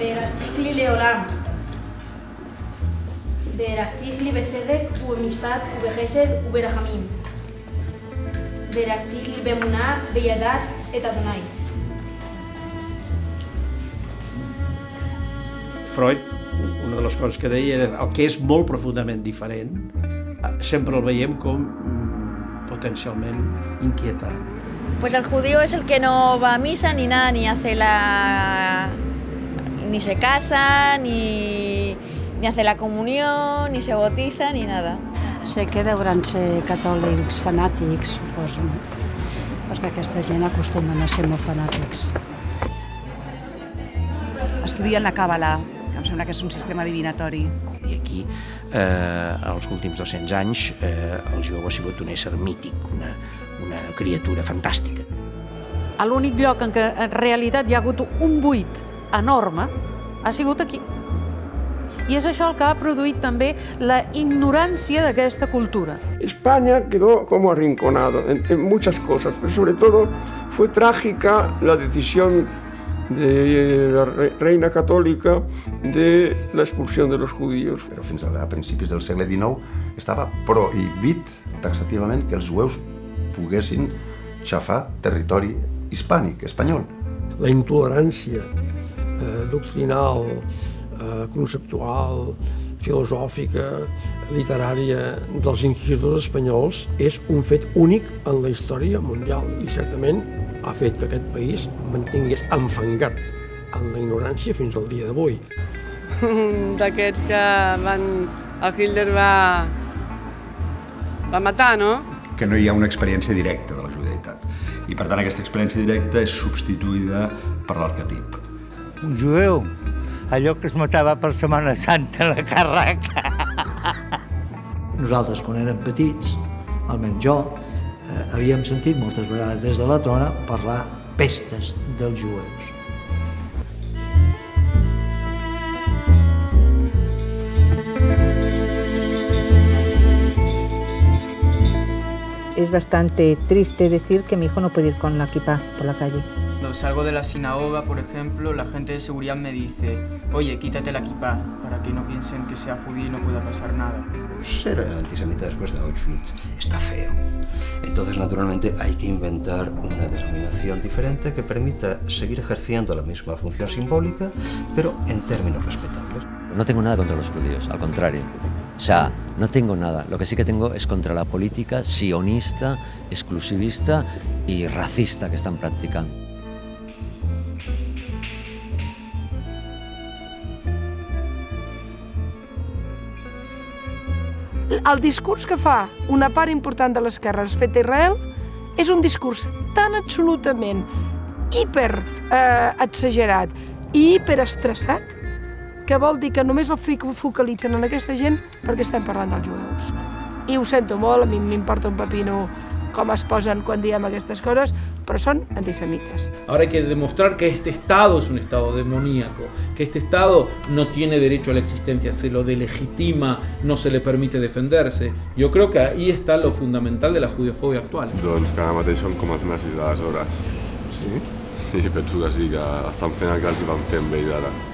והרסטיך לעולם. והרסטיך לי בצדק ובמשפט ובחסד וברחמים. והרסטיך לי באמונה וידעת את אדוני. Freud, una de les coses que deia era el que és molt profundament diferent, sempre el veiem com potencialment inquietant. Pues el judío es el que no va a misa ni nada, ni se casa, ni hace la comunión, ni se bautiza, ni nada. Sé que deuen ser catòlics fanàtics, suposo, perquè aquesta gent acostumen a ser molt fanàtics. Estudien la Càbala, que em sembla que és un sistema divinatori. I aquí, els últims 200 anys, el jueu ha sigut un ésser mític, una criatura fantàstica. L'únic lloc en què en realitat hi ha hagut un buit enorme ha sigut aquí. I és això el que ha produït també la ignorància d'aquesta cultura. España quedó como arrinconado en muchas cosas, pero sobre todo fue trágica la decisión de la reina católica de la expulsión de los judíos. Però fins a principis del segle XIX estava prohibit taxativament que els jueus poguessin xafar territori hispànic, espanyol. La intolerància doctrinal, conceptual, filosòfica, literària dels inquisidors espanyols és un fet únic en la història mundial i certament ha fet que aquest país mantingués enfangat en la ignorància fins al dia d'avui. D'aquests que el Hitler va matar, no? Que no hi ha una experiència directa de la judaïtat i per tant aquesta experiència directa és substituïda per l'arquetip. Un jueu, allò que es matava per Setmana Santa a la Carraca. Nosaltres, quan érem petits, almenys jo, havíem sentit moltes vegades des de la trona parlar pestes dels jueus. Es bastante triste decir que mi hijo no puede ir con la kipá por la calle. Cuando salgo de la sinagoga, por ejemplo, la gente de seguridad me dice: oye, quítate la kipá, para que no piensen que sea judío y no pueda pasar nada. Ser antisemita después de Auschwitz está feo. Entonces, naturalmente, hay que inventar una denominación diferente que permita seguir ejerciendo la misma función simbólica, pero en términos respetables. No tengo nada contra los judíos, al contrario. O sea, no tengo nada. Lo que sí que tengo es contra la política sionista, exclusivista y racista que están practicando. El discurs que fa una part important de l'esquerra respecte a Israel és un discurs tan absolutament exagerat i hiperestressat que vol dir que només el focalitzen en aquesta gent perquè estem parlant dels jueus. I ho sento molt, a mi m'importa un pepino com es posen quan diem aquestes coses, però són antisemites. Ahora hay que demostrar que este Estado es un Estado demoníaco, que este Estado no tiene derecho a la existencia, se lo delegitima, no se le permite defenderse. Yo creo que ahí está lo fundamental de la judiofobia actual. Doncs que ara mateix són com els nazis d'aleshores. Sí? Sí, penso que sí, que estan fent el que els hi van fer amb ells ara.